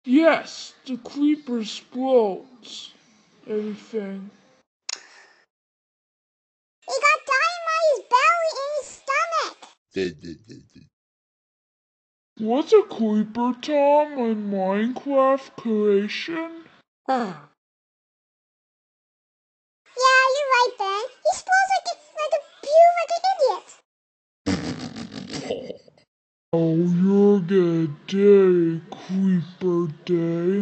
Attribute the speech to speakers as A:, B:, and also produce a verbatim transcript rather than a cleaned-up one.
A: Yes, the creeper explodes everything.
B: He got dynamite in his belly and his stomach.
A: What's a creeper, Tom? A Minecraft creation?
B: Yeah, you're right, Ben. He explodes like a, like a pew, like an idiot.
A: Oh, you're gonna day, Creeper Day.